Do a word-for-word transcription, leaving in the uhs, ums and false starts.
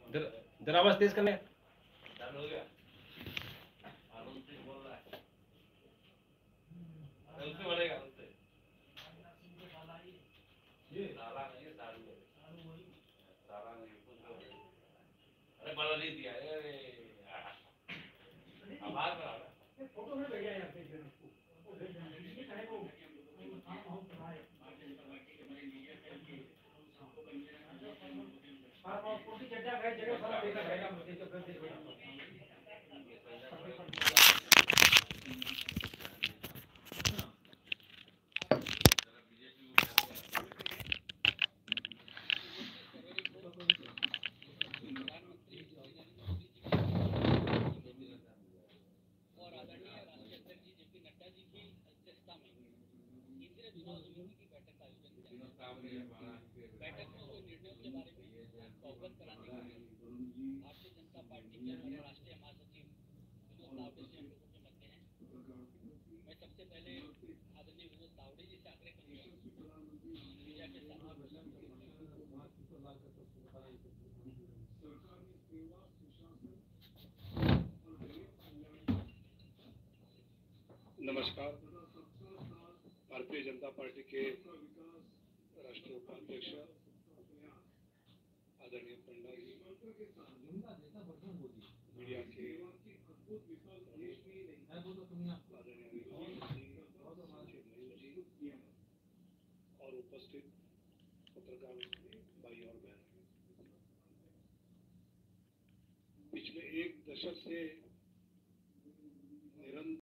जरा आवाज तेज करने। हो गया बोल रहा है उससे बढ़ेगा उससे ये साला नहीं है दारू है साला नहीं कुछ अरे बड़ा नहीं दिया अरे आवाज बना रहा फोटो में बढ़िया यार देख लेना वो देख लेना ये चाहे वो हां हां बनाए हां हां फोटो जगह है जगह सारा देखा जाएगा मुझे जो फिर देख बैठक में हुए निर्णयों के बारे में अवगत कराने के लिए भारतीय जनता पार्टी के हमारे राष्ट्रीय महासचिव विनोद तावड़े से हम लोगों के मध्य हैं। मैं सबसे पहले आदरणीय विनोद तावड़े जी से आग्रह करूंगा मीडिया के सामने नमस्कार। भारतीय जनता पार्टी के राष्ट्रीय उपाध्यक्ष आदरणीय पंडा जी, मीडिया के आदरणीय और उपस्थित पत्रकार भाई और बहन, पिछले एक दशक से